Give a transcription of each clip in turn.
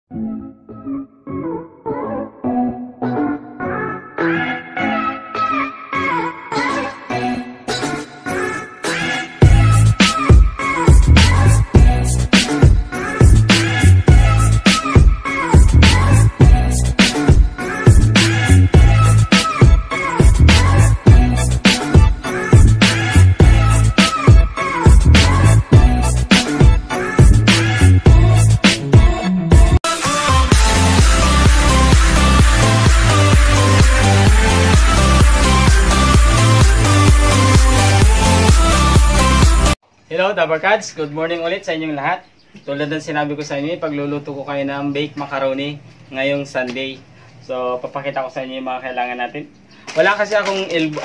Hello Dabarkads, good morning ulit sa inyong lahat. Tulad ng sinabi ko sa inyo, pagluluto ko kayo ng baked macaroni ngayong Sunday. So papakita ko sa inyo yung mga kailangan natin. Wala kasi akong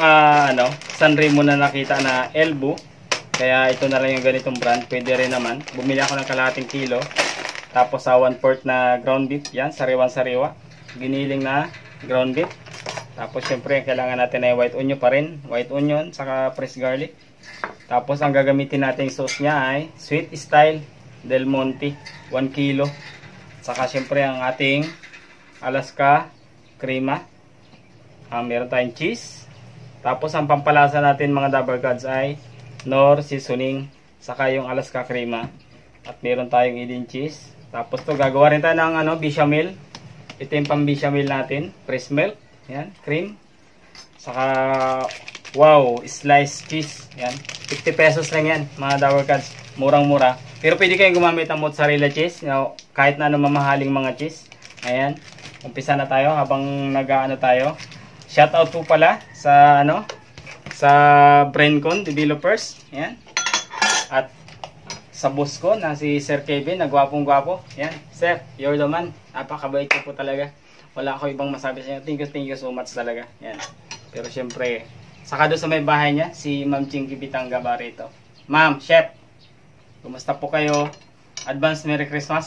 San Remo na nakita na elbow. Kaya ito na lang yung ganitong brand, pwede rin naman. Bumili ako ng kalahating kilo. Tapos sa 1/4 na ground beef, yan, sariwan-sariwa. Giniling na ground beef. Tapos syempre kailangan natin ay white onion pa rin. White onion, saka fresh garlic. Tapos ang gagamitin natin sauce niya ay Sweet Style Del Monte 1 kilo. Saka syempre ang ating Alaska Crema. Meron tayong cheese. Tapos ang pampalasa natin mga Dabarkads ay Knorr Seasoning. Saka yung Alaska Crema. At meron tayong Eden cheese. Tapos to gagawa rin tayo ng bechamel. Ito yung pang bechamel natin. Fresh milk. Yan, cream. Saka wow, sliced cheese. Yan. 50 pesos lang yan, mga Dabarkads. Murang-mura. Pero pwede kayong gumamit ng mozzarella cheese. Kahit na mamahaling mga cheese. Ayan. Umpisa na tayo habang nag-aano tayo. Shoutout po pala sa sa Braincon Developers. Ayan. At sa boss ko na si Sir Kevin, na gwapong-gwapo. Ayan. Sir, you're the man. Napakabait ko po talaga. Wala ako ibang masabi sa inyo. Thank you so much talaga. Ayan. Pero syempre, saka doon sa may bahay niya, si Ma'am Chinky Bitanga Barito. Ma'am, Chef, kumusta po kayo? Advance Merry Christmas.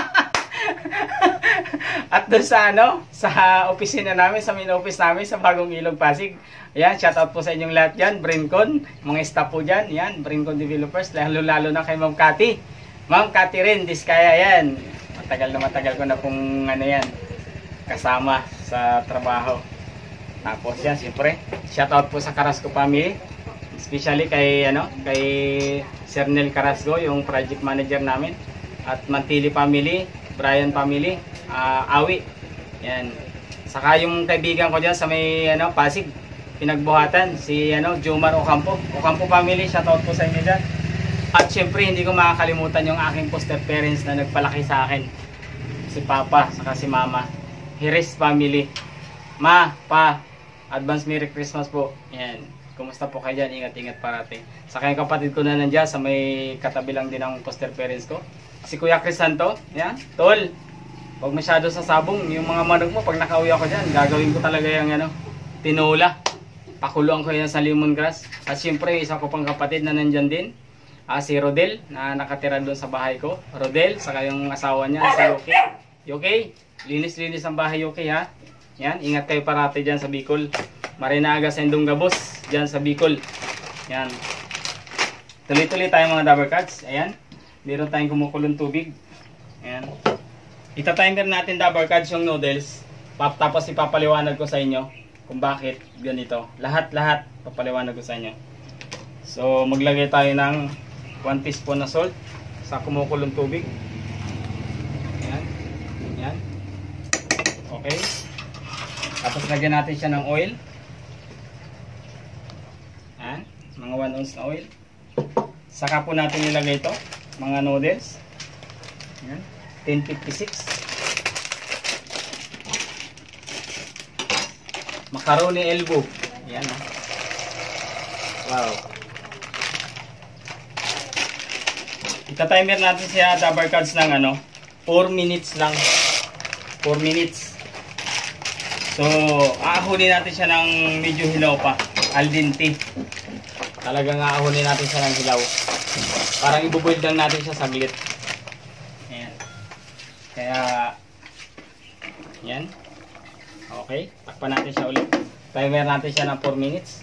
At doon sa sa opisina namin, sa main office namin, sa Bagong Ilog, Pasig. Ayan, shoutout po sa inyong lahat dyan, Braincon, mga staff po dyan, yan, Braincon Developers, lalo na kay Ma'am Cathy. Ma'am Cathy rin, Diskaya yan. Matagal ko na pong kasama sa trabaho. Tapos yan, siyempre, shoutout po sa Carrasco family. Especially kay Sir Nel Carrasco, yung project manager namin. At Mantili family, Brian family, Awi. Yan. Saka yung kaibigan ko diyan sa may Pasig, pinagbuhatan, si Jomar Ocampo. Ocampo family, shoutout po sa inyo diyan. At siyempre, hindi ko makakalimutan yung aking foster parents na nagpalaki sa akin. Si Papa, saka si Mama. Hiris family. Ma, Pa, advance Merry Christmas po. Yan. Kumusta po kayo dyan? Ingat-ingat parating. Sa kayong kapatid ko na nandiyan, sa may katabi lang din ng foster parents ko. Si Kuya Crisanto. Yan. Tol, huwag masyado sa sabong. Yung mga manok mo, pag nakauwi ako dyan, gagawin ko talaga yung tinola. Pakuluan ko yan sa lemongrass. At siyempre, isa ko pang kapatid na nandyan din. Si Rodel, na nakatira doon sa bahay ko. Rodel, saka yung asawa niya, si Yoki. Yoki, linis-linis ang bahay, Yoki, ha? Yan, ingat kayo parati dyan sa Bicol. Marinaga sa Indong Gabos, dyan sa Bicol. Yan. Tuloy-tuloy tayo mga Dabarkads. Ayan. Meron tayong kumukulong tubig. Ayan. Ita-timer natin Dabarkads yung noodles. Tapos ipapaliwanag ko sa inyo kung bakit ganito. Lahat-lahat papaliwanag ko sa inyo. So, maglagay tayo ng 1 teaspoon na salt sa kumukulong tubig. Ayan. Ayan. Okay. Tapos lagyan natin siya ng oil. Ayan, mga 1 ounce na oil. Saka po natin ilagay ito, mga noodles. Ayan, 1056. Macaroni elbow. Ayan. Wow. Ita-timer natin siya Dabarkads ng 4 minutes lang. 4 minutes. So, aahunin natin siya ng medyo hilaw pa. Al dente. Talagang aahunin natin siya ng hilaw. Parang ibuboil lang natin siya saglit. Ayan. Kaya, yan. Okay. Takpan natin siya ulit. Timer natin siya ng 4 minutes.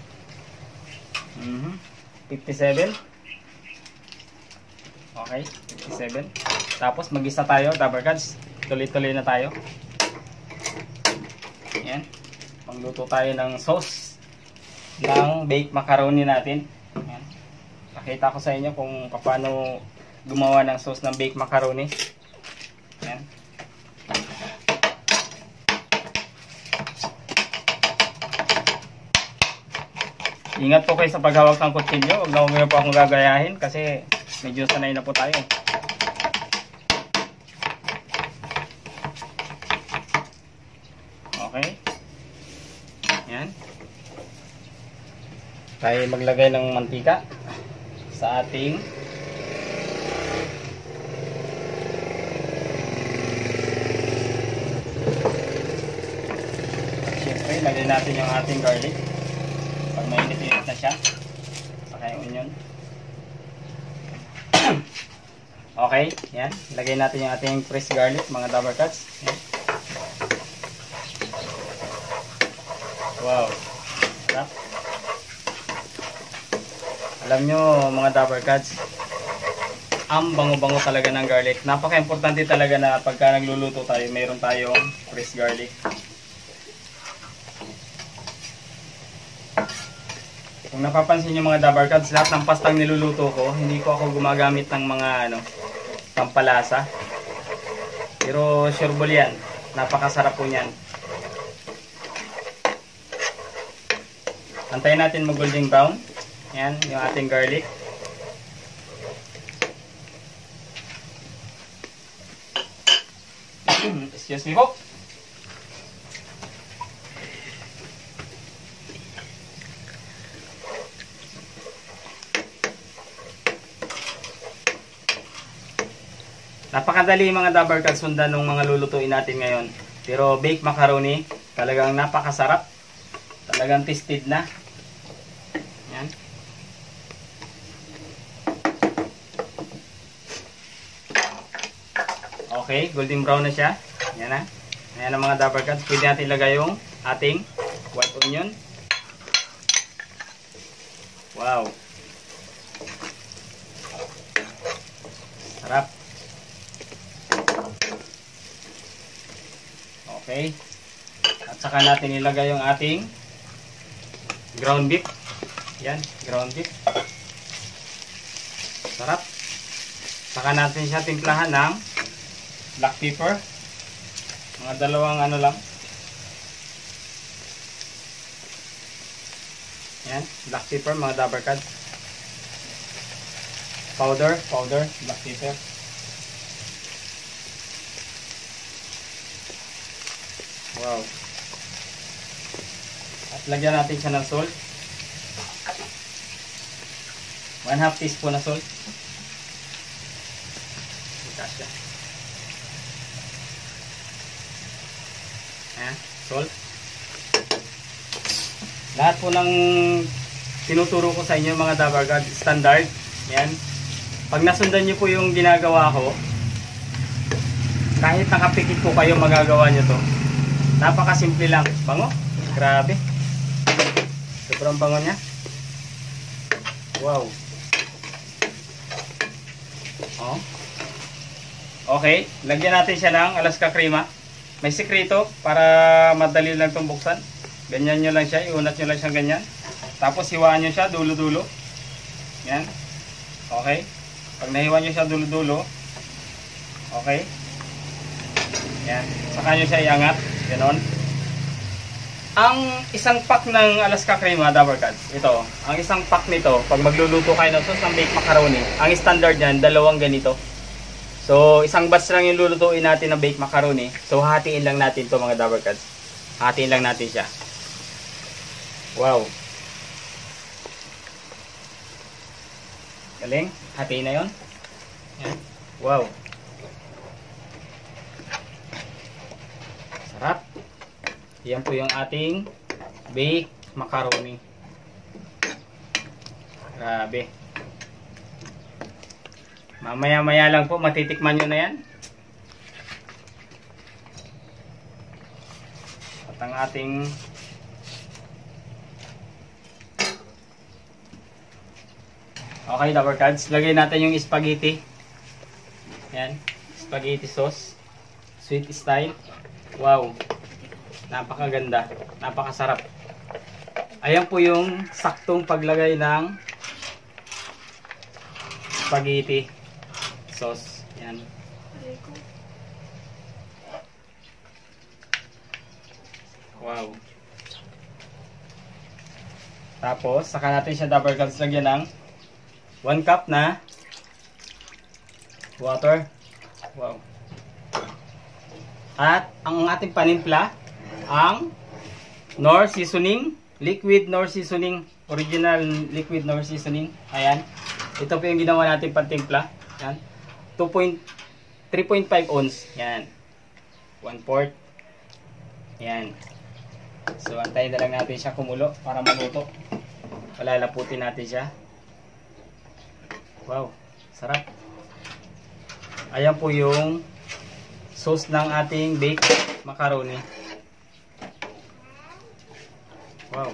57. Okay. 57. Tapos, mag-isa tayo, Dabarkads. Tuloy-tuloy na tayo. Yan. Pangluto tayo ng sauce ng baked macaroni natin. Yan. Pakita ko sa inyo kung paano gumawa ng sauce ng baked macaroni. Yan. Ingat po kayo sa paghawak ng kutsilyo. Huwag na po akong gagayahin kasi medyo sanay na po tayo. Okay. Yan. Tayo maglagay ng mantika sa ating siyempre, lagay natin yung ating garlic. Pag mainit-init na siya, saka yung onion. Okay, yan. Lagay natin yung ating fresh garlic, mga Dabber Cats. Yan. Wow. Sarap. Alam nyo, mga Dabber Cats, ang bango-bango talaga ng garlic. Napaka-importante talaga na pagka nagluluto tayo, mayroon tayong fresh garlic. Kung napapansin nyo mga Dabber Cats, lahat ng pastang niluluto ko, hindi ko ako gumagamit ng mga pampalasa. Pero sureball yan. Napakasarap po yan. Antayin natin mag golden brown. Yan, yung ating garlic. Excuse me po. Napakadali mga Dabber Cats sundan ng mga lulutuin natin ngayon. Pero baked macaroni, talagang napakasarap. Talagang tasted na. Yan. Okay, golden brown na siya. Yan na. Ayan ang mga Dabber Cats. Pwede natin ilagay yung ating white onion. Wow. Sarap. Okay. At saka natin ilagay yung ating ground beef. Yan, ground beef. Sarap. Saka natin siya timplahan ng black pepper. Mga dalawang ano lang. Yan, black pepper mga Dabber Cats. Powder, black pepper. Wow. At lagyan natin siya ng salt. 1/2 teaspoon na salt. Kasya. Ayan, salt. Lahat po ng tinuturo ko sa inyo mga Dabber Cats, standard. Yan. Pag nasundan nyo po yung ginagawa ko, kahit nakapikit po kayo, magagawa nyo to. Napakasimple lang. Bango. Grabe. Sobrang bango niya. Wow. Oh. Okay. Lagyan natin siya ng Alaska Crema. May sekreto para madali lang itong buksan. Ganyan nyo lang siya. Iunat nyo lang siya ganyan. Tapos hiwaan nyo siya dulo-dulo. Yan. Okay. Pag nahiwa nyo siya dulo-dulo. Okay. Yan. Saka nyo siya iangat. Ganon. Ang isang pack ng Alaska Crema, Dabber Cats, ito, ang isang pack nito, pag magluluto kayo ng sauce ng baked macaroni, ang standard niyan, dalawang ganito. So, isang batch lang yung lulutuin natin ng baked macaroni. So, hatiin lang natin to mga Dabber Cats. Hatiin lang natin siya. Wow. Galing. Hatiin na yun. Yan. Wow. Sarap. Yan po yung ating baked macaroni. Grabe. Mamaya-maya lang po, matitikman nyo na yan. At ang ating okay, Dabber Cats, lagay natin yung spaghetti. Yan, spaghetti sauce. Sweet style. Wow. Napakaganda. Napakasarap. Ayan po yung saktong paglagay ng spaghetti sauce. Yan. Wow. Tapos, saka natin siya double cups lagyan ng 1 cup na water. Wow. At ang ating panimpla, ang Knorr seasoning, liquid Knorr seasoning, original liquid Knorr seasoning. Ayan. Ito po yung ginawa natin pantimpla. Yan. 3.5 ounce. Yan. 1/4. Yan. So, antayin na lang natin siya kumulo para maluto. Palalaputin natin siya. Wow. Sarap. Ayan po yung sauce ng ating baked macaroni. Wow.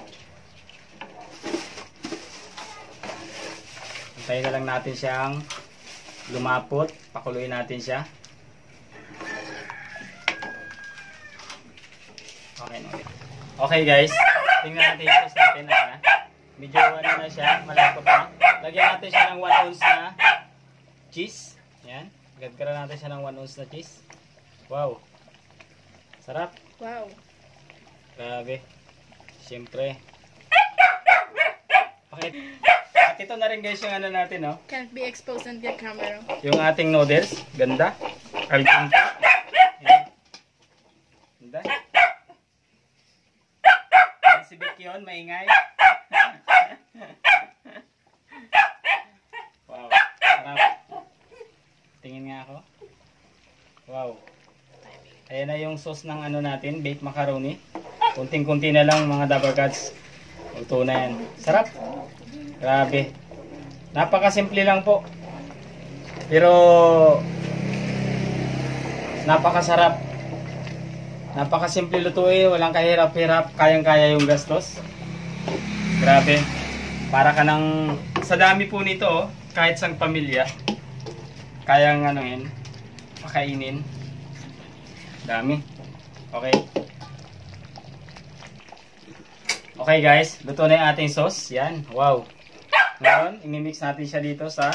Antayin na lang natin siyang lumapot. Pakuluin natin siya. Okay na ulit. Okay guys, tingnan natin yung sauce natin. Medyo ano na siya, malapot na. Lagyan natin siya ng 1 ounce na cheese. Yan. Gagkara natin siya ng 1 ounce na cheese. Wow. Sarap. Wow. Grabe. Siyempre. Okay. At ito na rin guys yung ano natin, no? Can't be exposed on the camera. Yung ating noodles. Ganda. Al dente. Yan. Ganda. Yan si Vic yun, maingay. Wow. Sarap. Tingin nga ako. Wow. Ayan na yung sauce ng ano natin, baked macaroni. Kunting-kunti na lang mga Dabber Cats. Luto na yan. Sarap. Grabe. Napakasimple lang po. Pero napakasarap. Napakasimple lutuin, walang kahirap-hirap, kayang-kaya yung gastos. Grabe. Para ka ng sa dami po nito, oh, kahit sang pamilya, kayang anuhin, pakainin. Dami. Okay. Okay guys, luto na yung ating sauce. Yan. Wow. Ngayon, imimix natin siya dito sa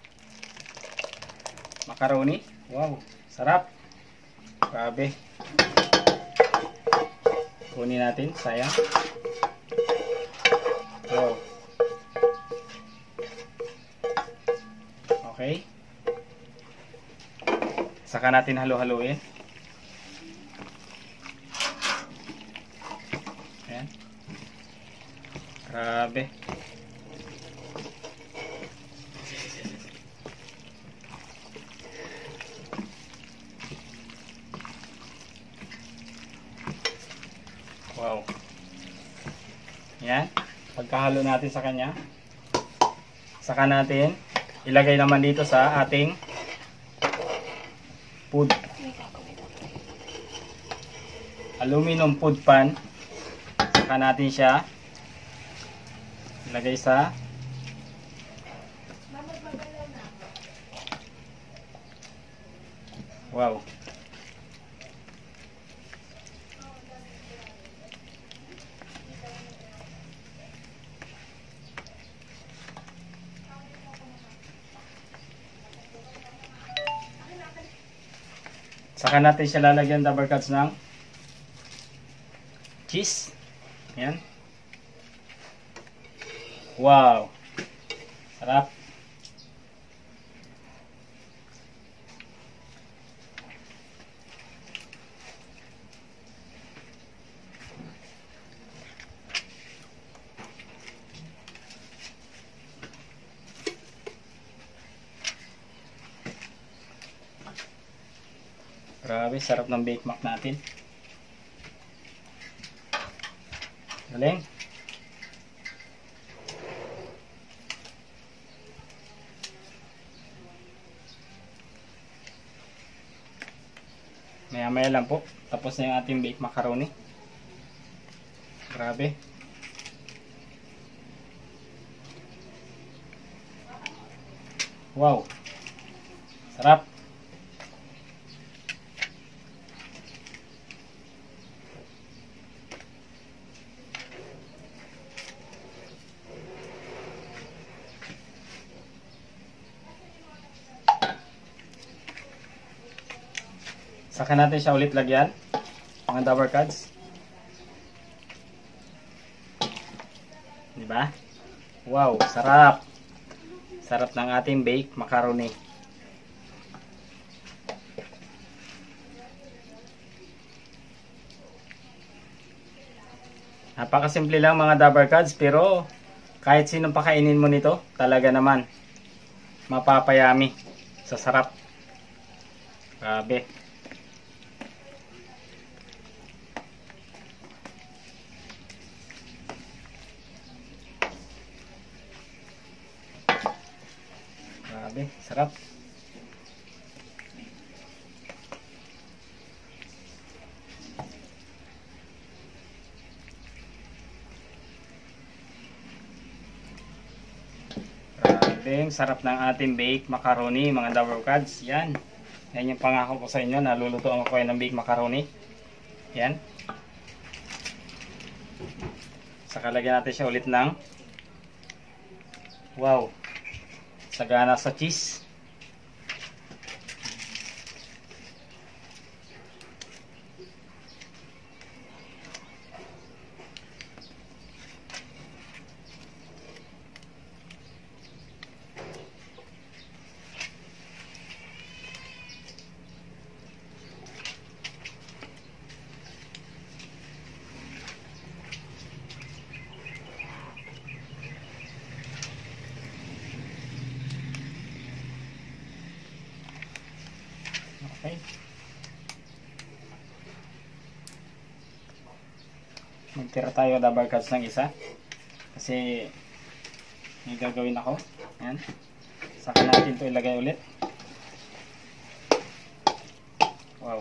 macaroni. Wow. Sarap. Grabe. Kunin natin. Sayang. Wow. Okay. Saka natin halo-haloin. Ayan. Grabe. Wow. Ayan. Pagkahalo natin sa kanya, saka natin ilagay naman dito sa ating food. Aluminum food pan. Saka natin siya ilagay sa wow. Saka natin siya lalagyan Dabber Cats ng cheese. Ayan. Wow. Sarap. Grabe, sarap ng Bake Mac natin. Galing. Maya-maya lang po. Tapos na yung ating baked macaroni. Grabe. Wow. Sarap. Saka natin siya ulit lagyan, mga Dabber Cats. Diba? Wow, sarap! Sarap ng ating baked macaroni. Napakasimple lang mga Dabber Cats, pero kahit sinong pakainin mo nito, talaga naman mapapayami sa sarap. Grabe. Grabe, sarap. Grabe, sarap ng ating baked macaroni mga Dabber Cats. Yan. Yan yung pangako ko sa inyo. Nalulutuan ko kayo ng baked macaroni. Yan. Saka lagyan natin siya ulit ng wow, sagana sa cheese. Okay. Magtira tayo Dabber Cats ng isa. Kasi may gagawin ako. Yan. Saka natin ito ilagay ulit. Wow.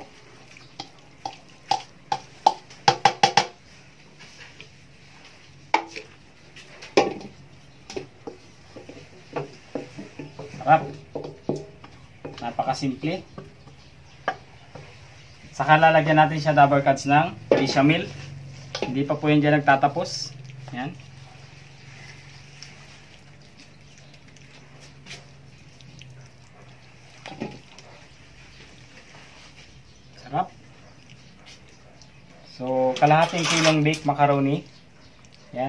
Sarap. Napakasimple. Saka lalagyan natin siya Dabber Cats ng bechamel. Hindi pa po yun dyan nagtatapos. Yan. Sarap. So, kalahating kilong baked macaroni. Yan.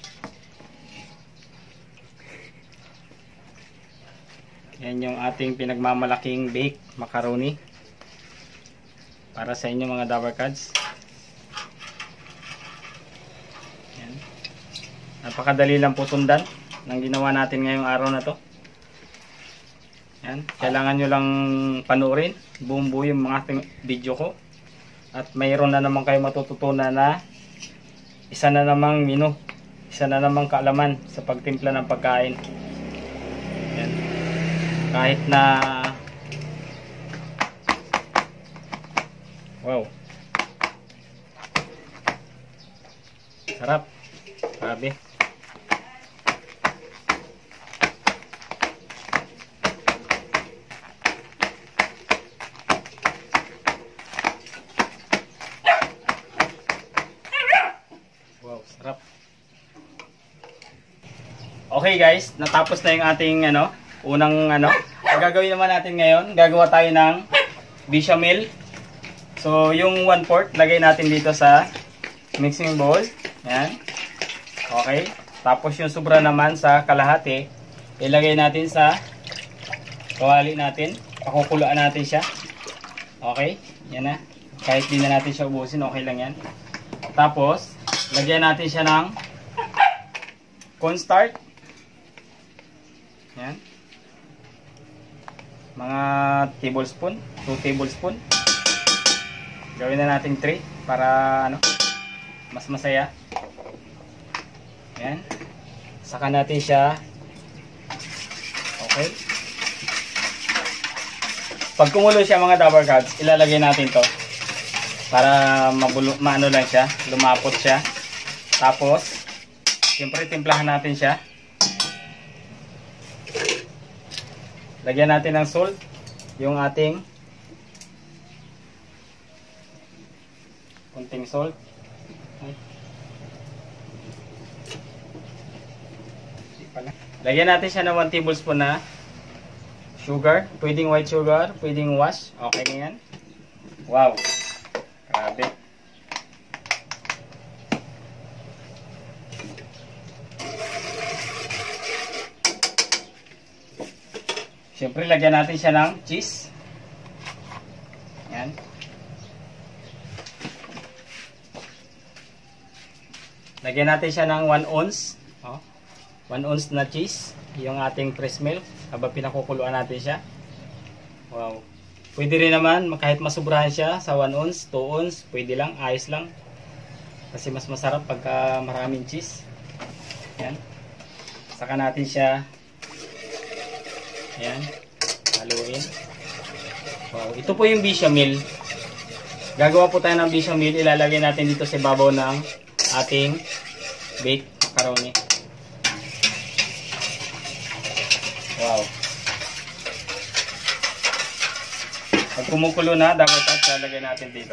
Yan yung ating pinagmamalaking baked macaroni. Para sa inyo mga Dabber Cats. Yan. Napakadali lang po tundan ng ginawa natin ngayong araw na to. Yan. Kailangan nyo lang panuorin buong buo yung mga ating video ko. At mayroon na naman kayo matututunan na isa na namang menu. Isa na namang kaalaman sa pagtimpla ng pagkain. Yan. Kahit na wow. Sarap. Grabe. Wow, sarap. Okay guys, natapos na yung ating unang Ang gagawin naman natin ngayon, gagawa tayo ng bechamel. So, yung 1/4, lagay natin dito sa mixing bowl. Yan. Okay. Tapos yung sobra naman sa kalahati, ilagay natin sa kawali natin. Pakukuluan natin siya. Okay. Yan na. Kahit di na natin siya ubusin, okay lang yan. Tapos, lagyan natin siya ng cornstarch. Yan. Mga tablespoon, 2 tablespoon. Gawin na natin 3 para mas masaya. Ayan. Saka natin siya. Okay. Pag kumulo siya mga Dabber Cats, ilalagay natin to para maano lang siya, lumapot siya. Tapos, siyempre timplahan natin siya. Lagyan natin ng salt, yung ating konting salt. Lagyan natin siya ng 1 tablespoon na sugar. Pwedeng white sugar, pwedeng wash. Okay na yan. Wow. Grabe. Siyempre, lagyan natin siya ng cheese. Yan. Lagyan natin siya ng 1 ounce. Oh, 1 ounce na cheese. Yung ating fresh milk. Habang pinakukuluan natin siya. Wow. Pwede rin naman, kahit masubrahan siya sa 1 ounce, 2 ounce, pwede lang, ayos lang. Kasi mas masarap pagka maraming cheese. Yan. Saka natin siya. Yan. Haluin. Wow. Ito po yung bechamel. Gagawa po tayo ng bechamel. Ilalagay natin dito sa babaw ng ating baked macaroni. Wow. Pag kumukulo na, dapat lalagay natin dito.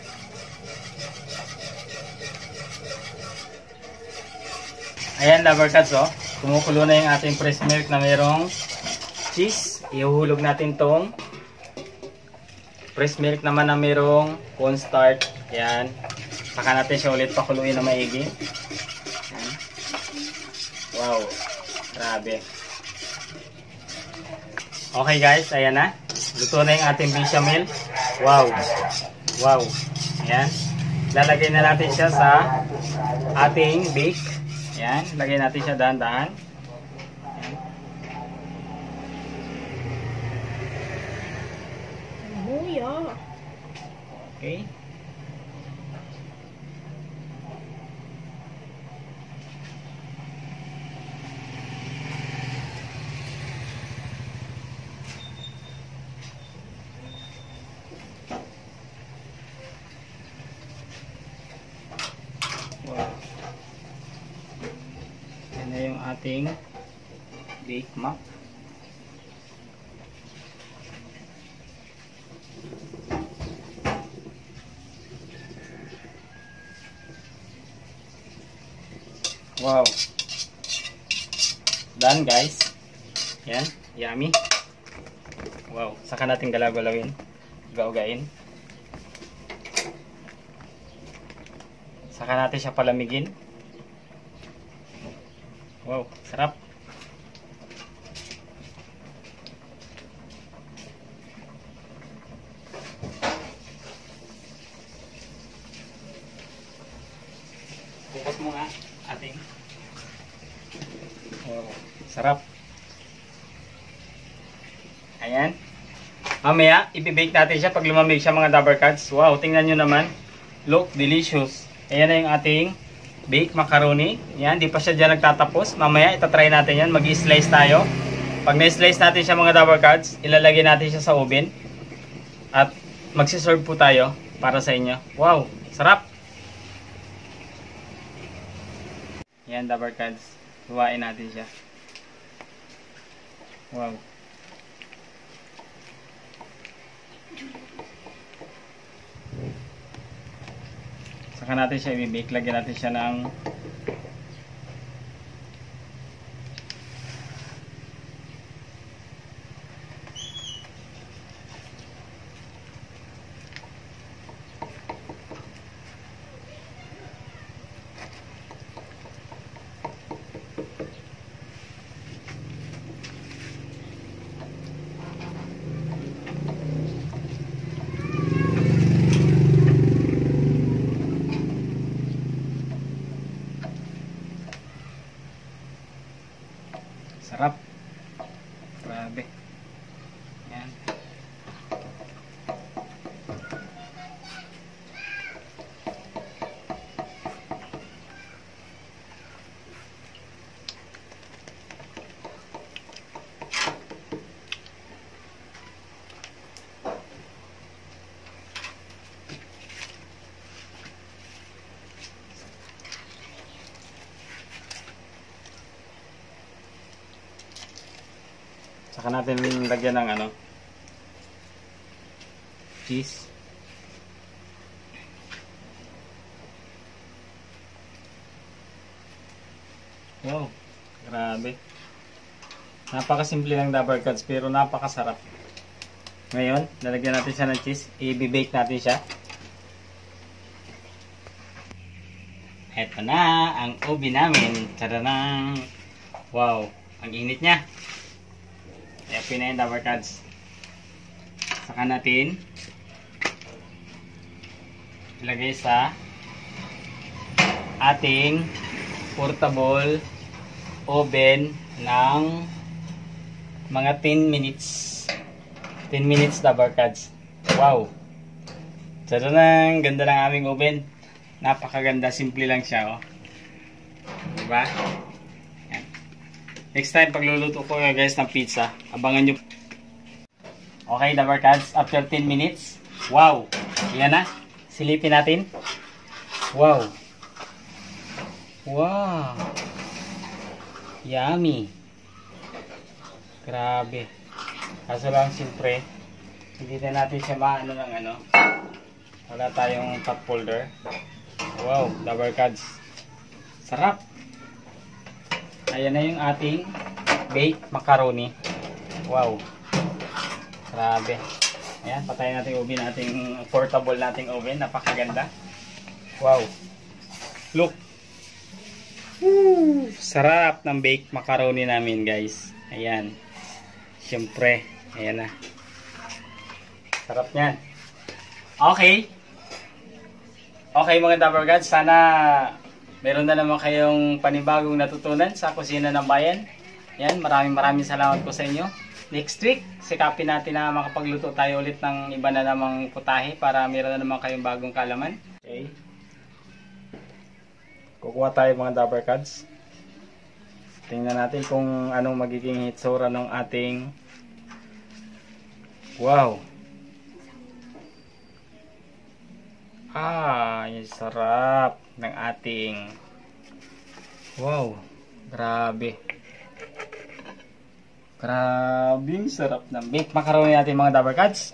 Ayan, lover cats, oh. Kumukulo na yung ating fresh milk na mayroong cheese. Ihuhulog natin tong fresh milk naman na mayroong cornstarch. Ayan. Saka natin siya ulit pakuluin na maigi. Ayan. Wow. Grabe. Okay guys, ayan na. Luto na yung ating bechamel. Wow. Wow. Ayan. Lalagay na natin siya sa ating bake. Ayan. Lagay natin siya dahan-dahan. Ayan. Buya. Okay. Wow. Yan na yung ating bake mac. Wow. Done guys. Yan. Yummy. Wow. Saka natin galaw-galawin. Gaugain. Saka natin siya palamigin. Wow. Sarap. Bukas mo nga ating. Wow. Sarap. Ayan. Mamaya, ibibake natin siya pag lumamig siya mga Dabber Cats. Wow, tingnan nyo naman. Look, delicious. Ayan na yung ating baked macaroni. Yan, di pa siya dyan nagtatapos. Mamaya, itatry natin yan. Mag-slice tayo. Pag na-slice natin siya mga Dabber Cats, ilalagay natin siya sa oven. At magsiserve po tayo para sa inyo. Wow, sarap. Yan, Dabber Cats. Huwain natin siya. Wow. Saka natin siya i-bake. Lagyan natin siya ng sarap. Grabe. Yan. Saka natin lagyan ng ano, cheese. Wow, grabe. Napakasimple ng Dabber Cats pero napakasarap. Ngayon, lalagyan natin siya ng cheese. I-bake natin siya. Ito na ang ubi namin. Tadadang! Wow! Ang init niya. Kaya pinayin Dabber Cats. Saka natin ilagay sa ating portable oven ng mga 10 minutes. 10 minutes Dabber Cats. Wow! Tadadang! Ganda ng aming oven. Napakaganda. Simple lang siya. Oh. Diba? Yan. Next time pagluluto ko guys ng pizza, abangan nyo. Okay Dabber Cats. After 10 minutes. Wow! Yan na. Silipin natin. Wow! Wow! Yummy! Grabe! Kaso lang siyempre, hindi na natin siya maano ng ano. Wala tayong top holder. Wow! Dabber Cats! Sarap! Ayan na yung ating baked macaroni. Wow! Grabe! Ayan, patayin natin yung oven nating portable nating oven. Napakaganda. Wow. Look. Woo! Sarap ng baked macaroni namin, guys. Ayan. Siyempre. Ayan na. Sarap niyan. Okay. Okay mga Dabber Cats. Sana meron na naman kayong panibagong natutunan sa kusina ng bayan. Ayan. Maraming salamat po sa inyo. Next week, sikapin natin na makapagluto tayo ulit ng iba na namang putahe para meron na naman kayong bagong kalaman. Okay. Kukuha tayo mga Dabber Cats. Tingnan natin kung anong magiging hitsura ng ating wow. Yung sarap ng ating wow. Grabe. Grabing sarap ng baked macaroni natin mga Dabber Cats.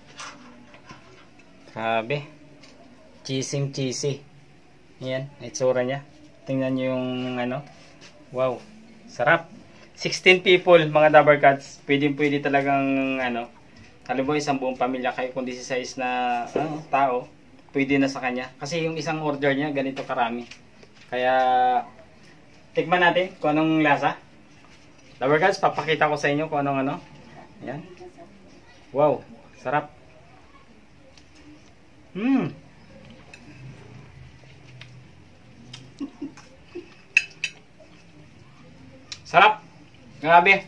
Grabe. Cheesy. Yan, itsura niya. Tingnan niyo yung ano. Wow, sarap. 16 people mga Dabber Cats. Pwede talagang ano. Halimbawa isang buong pamilya kayo kung 16 na tao, pwede na sa kanya. Kasi yung isang order niya ganito karami. Kaya tikman natin kung anong lasa. Dabber Cats, papakita ko sa inyo kung anong ano. Ayan. Wow, sarap. Sarap. Grabe.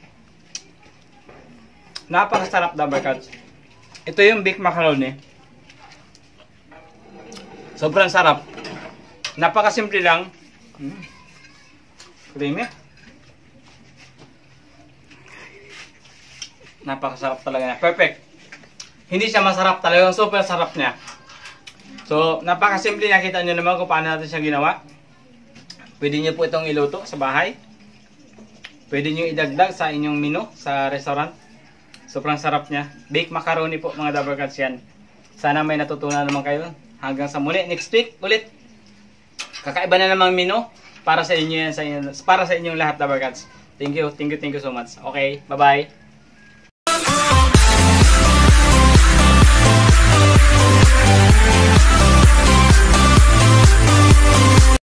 Napakasarap Dabber Cats. Ito yung baked macaroni. Sobrang sarap. Napakasimple lang. Creamy. Napakasarap talaga niya. Perfect. Hindi siya masarap talaga. Super sarap niya. So, napakasimple. Nakita nyo naman kung paano natin siya ginawa. Pwede nyo po itong iluto sa bahay. Pwede nyo idagdag sa inyong menu sa restaurant. Sobrang sarap niya. Baked macaroni po mga Dabber Cats yan. Sana may natutunan naman kayo. Hanggang sa muli. Next week ulit. Kakaiba na namang menu para sa inyo yan. Para sa inyong lahat Dabber Cats. Thank you so much. Okay. Bye-bye.